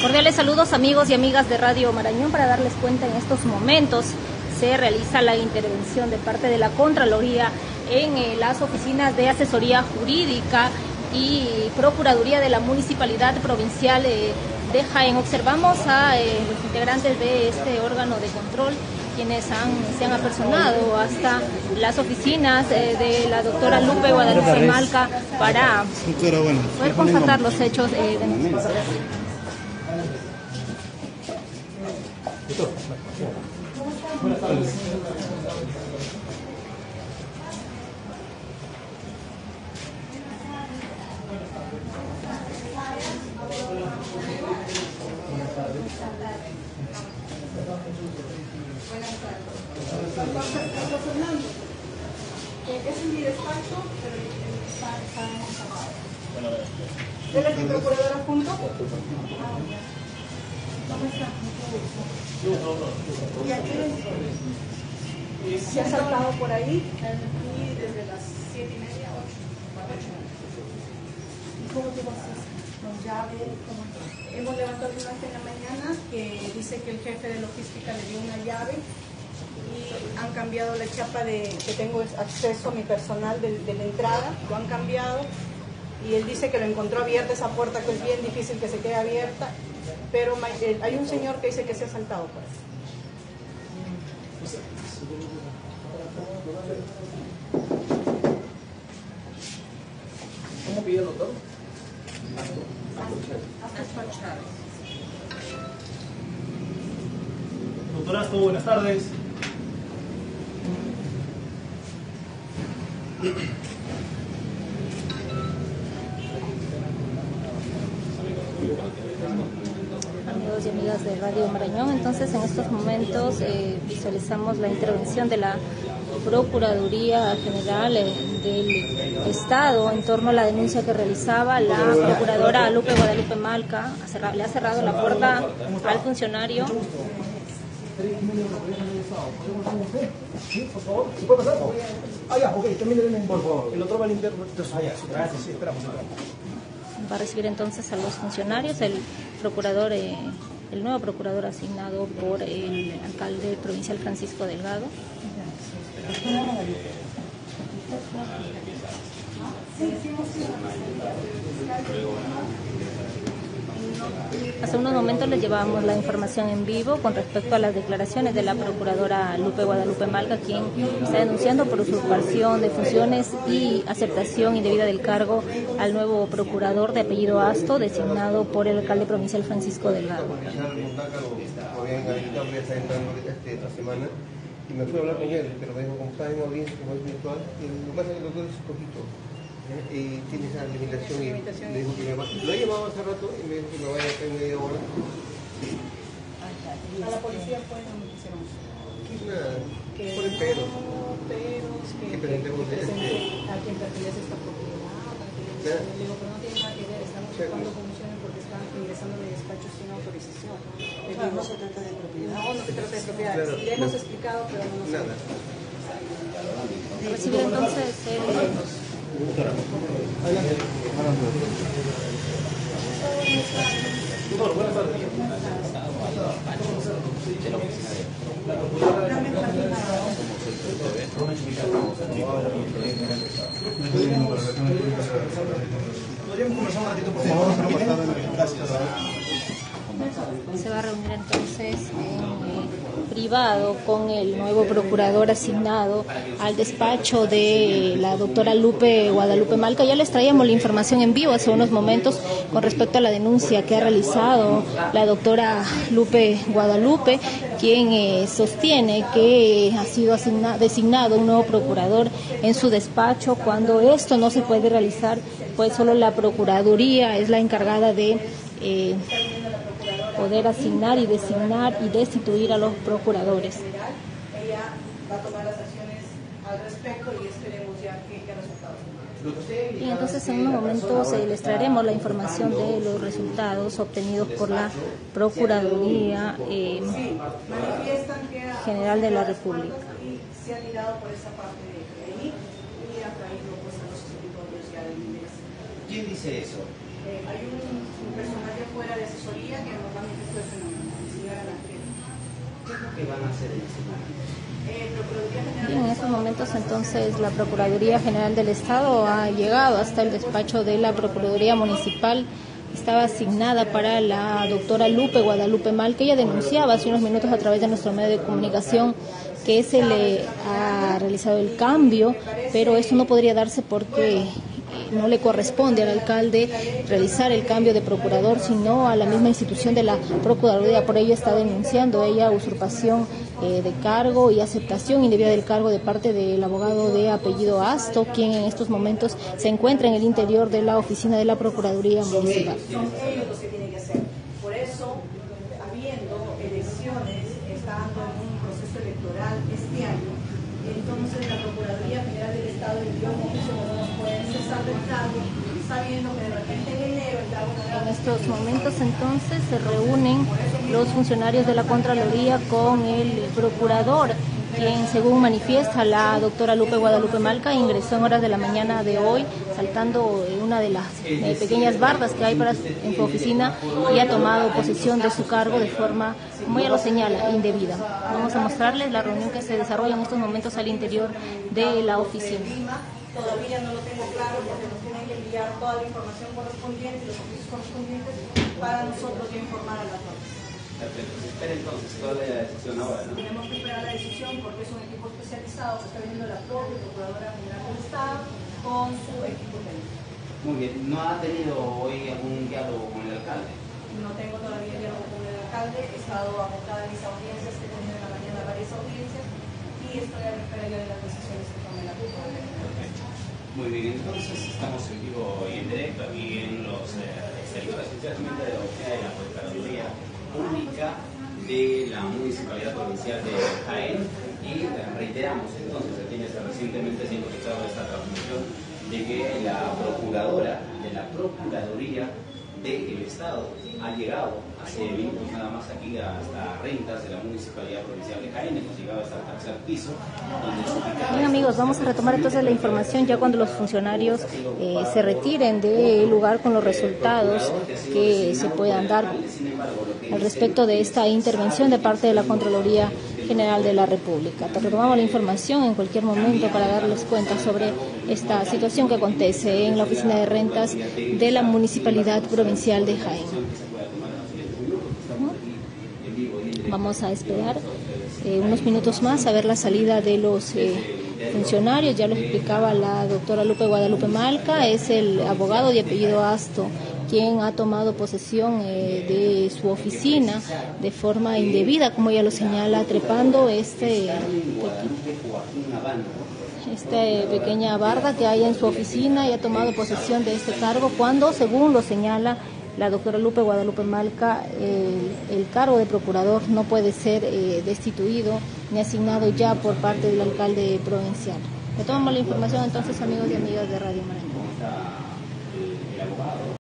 Cordiales saludos amigos y amigas de Radio Marañón para darles cuenta en estos momentos se realiza la intervención de parte de la Contraloría en las oficinas de asesoría jurídica y Procuraduría de la Municipalidad Provincial de Jaén. Observamos a los integrantes de este órgano de control quienes se han apersonado hasta las oficinas de la doctora Lupe Guadalupe Malca para poder constatar los hechos denunciados. Es mi despacho, pero está ¿él es mi procuradora junto? ¿Cómo está? ¿Y aquí? Se ha saltado por ahí y desde las 7:30, 8. ¿Y cómo te vas a hacer? Con llave, ¿cómo? Hemos levantado una acta en la mañana que dice que el jefe de logística le dio una llave y han cambiado la chapa que tengo acceso a mi personal de la entrada, lo han cambiado y él dice que lo encontró abierta esa puerta, que es bien difícil que se quede abierta, pero hay un señor que dice que se ha saltado por eso. ¿Cómo pide el doctor? Doctor Asto, buenas tardes. Amigos y amigas de Radio Marañón, entonces en estos momentos visualizamos la intervención de la Procuraduría General del Estado en torno a la denuncia que realizaba la procuradora Lupe Guadalupe Malca. Le ha cerrado la puerta al funcionario. Sí, por favor. ¿Se puede pasar? Ah, ya, ok, terminen por favor. El otro va a limpiar. Gracias, sí, esperamos. Va a recibir entonces a los funcionarios, el nuevo procurador asignado por el alcalde provincial Francisco Delgado. Hace unos momentos les llevábamos la información en vivo con respecto a las declaraciones de la procuradora Lupe Guadalupe Malca, quien está denunciando por usurpación de funciones y aceptación indebida del cargo al nuevo procurador de apellido Asto, designado por el alcalde provincial Francisco Delgado. Y me fui a hablar con él, pero me dijo, como está en audiencia, como es virtual, y lo que pasa es que el doctor es un poquito, y tiene esa limitación, y me dijo que me va. Lo he llamado hace rato y me dijo que me vaya a en media hora. A la policía fue donde quisieron. Nada, ponen peros. Que presentemos a quien pertenece esta propiedad. Le digo, pero no tiene nada que ver, estamos buscando funciones porque están ingresando en mi despacho sin autorización. No se trata de propiedad. No se trata de propiedad. Claro, le hemos explicado, pero no nos nada. Recibir entonces Doctor, buenas tardes. ¿Podríamos conversar un ratito, por favor? Gracias. Se va a reunir entonces en privado con el nuevo procurador asignado al despacho de la doctora Lupe Guadalupe Malca. Ya les traíamos la información en vivo hace unos momentos con respecto a la denuncia que ha realizado la doctora Lupe Guadalupe, quien sostiene que ha sido designado un nuevo procurador en su despacho. Cuando esto no se puede realizar, pues solo la Procuraduría es la encargada de poder asignar y designar y destituir a los procuradores. Ella va a tomar las acciones al respecto y esperemos ya qué resultados. Y entonces en unos momentos les traeremos la información de los resultados obtenidos por la Procuraduría General de la República. Y se han ido por esa parte de ahí y han traído pues, a los escritorios ya de inglés. ¿Quién dice eso? Hay un personaje fuera de asesoría que nos va después en la mañana, si llegaran a las 3. ¿Qué van a hacer en esta semana? Bien, en estos momentos entonces la Procuraduría General del Estado ha llegado hasta el despacho de la Procuraduría Municipal. Estaba asignada para la doctora Lupe Guadalupe Malca. Ella denunciaba hace unos minutos a través de nuestro medio de comunicación que se le ha realizado el cambio, pero esto no podría darse porque no le corresponde al alcalde realizar el cambio de procurador, sino a la misma institución de la Procuraduría. Por ello está denunciando ella usurpación de cargo y aceptación indebida del cargo de parte del abogado de apellido Asto, quien en estos momentos se encuentra en el interior de la oficina de la Procuraduría Municipal. Son ellos los que tienen que hacer. Por eso, habiendo elecciones, estando en un proceso electoral este año, entonces la Procuraduría General del Estado envió un oficio que no nos pueden cesar del cargo, sabiendo que de repente en enero el cargo no. En estos momentos entonces se reúnen los funcionarios de la Contraloría con el procurador, quien según manifiesta la doctora Lupe Guadalupe Malca ingresó en horas de la mañana de hoy saltando una de las pequeñas bardas que hay en su oficina y ha tomado posesión de su cargo de forma, como ella lo señala, indebida. Vamos a mostrarles la reunión que se desarrolla en estos momentos al interior de la oficina. Todavía no lo tengo claro porque nos tienen que enviar toda la información correspondiente, los oficios correspondientes, para nosotros ya informar a las normas. Perfecto. Se espera entonces toda la decisión ahora, ¿no? Tenemos que esperar la decisión porque es un equipo especializado que está viendo la propia Procuradora General del Estado con su equipo técnico. Muy bien. ¿No ha tenido hoy algún diálogo con el alcalde? No tengo todavía diálogo con el alcalde, he estado abocada en mis audiencias, he tenido en la mañana varias audiencias y estoy a la espera ya de las decisiones que tome la Procuraduría. Muy bien, entonces estamos en vivo y en directo aquí en los exteriores, sinceramente, de la oficina de la Procuraduría Pública de la Municipalidad Provincial de Jaén y reiteramos entonces a quienes recientemente se ha escuchado esta transmisión de que la Procuradora de la Procuraduría del Estado ha llegado hace minutos nada más aquí hasta Rentas de la Municipalidad Provincial de Jaén. Hemos llegado hasta el tercer piso. Bien amigos, vamos a retomar entonces la información ya cuando los funcionarios se retiren del lugar con los resultados que se puedan dar al respecto de esta intervención de parte de la Contraloría General de la República. Te retomamos la información en cualquier momento para darles cuenta sobre esta situación que acontece en la oficina de rentas de la Municipalidad Provincial de Jaén. Vamos a esperar unos minutos más a ver la salida de los funcionarios. Ya lo explicaba la doctora Lupe Guadalupe Malca, es el abogado de apellido Asto quien ha tomado posesión de su oficina de forma indebida, como ella lo señala, trepando esta pequeña barda que hay en su oficina y ha tomado posesión de este cargo cuando, según lo señala la doctora Lupe Guadalupe Malca, el cargo de procurador no puede ser destituido ni asignado ya por parte del alcalde provincial. Retomamos la información entonces, amigos y amigas de Radio Marañón.